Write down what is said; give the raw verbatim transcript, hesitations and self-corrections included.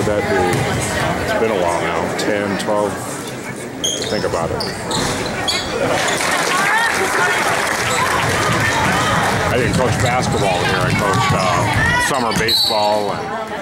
that be? It's been a while now. ten, twelve. I have to think about it. I didn't coach basketball here. I coached uh, summer baseball and